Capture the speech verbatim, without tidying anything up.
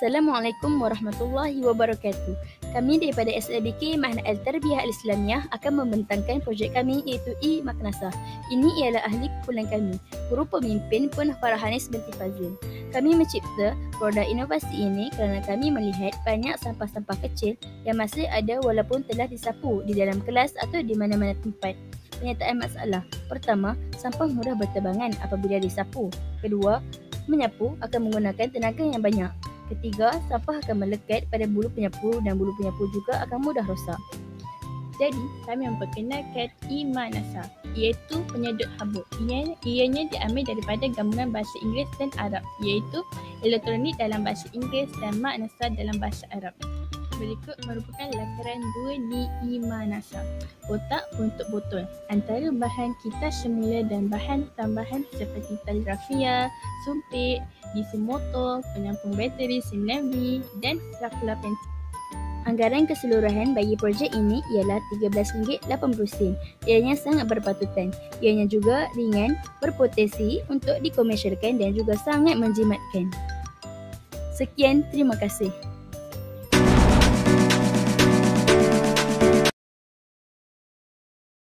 Assalamualaikum warahmatullahi wabarakatuh. Kami daripada S L B K Mahad Al-Tarbiyah Al-Islamiyah akan membentangkan projek kami iaitu I-Maknasa. Ini ialah ahli kumpulan kami. Guru pemimpin pun Farhanis binti Fazil. Kami mencipta produk inovasi ini kerana kami melihat banyak sampah-sampah kecil yang masih ada walaupun telah disapu di dalam kelas atau di mana-mana tempat. Penyataan masalah. Pertama, sampah mudah berterbangan apabila disapu. Kedua, menyapu akan menggunakan tenaga yang banyak. Ketiga, sampah akan melekat pada bulu penyapu dan bulu penyapu juga akan mudah rosak. Jadi, kami memperkenalkan I-Maknasa, iaitu penyedut habuk. Ia, ianya diambil daripada gabungan bahasa Inggeris dan Arab, iaitu elektronik dalam bahasa Inggeris dan Maknasa dalam bahasa Arab. Berikut merupakan lakaran dua di I-Maknasa. Kotak untuk botol. Antara bahan kita semula dan bahan tambahan seperti tali rafia, sumpit, diesel motor, penampung bateri sembilan volt dan saklar pensel. Anggaran keseluruhan bagi projek ini ialah tiga belas ringgit lapan puluh sen. Ianya sangat berpatutan. Ianya juga ringan, berpotensi untuk dikomersialkan dan juga sangat menjimatkan. Sekian, terima kasih.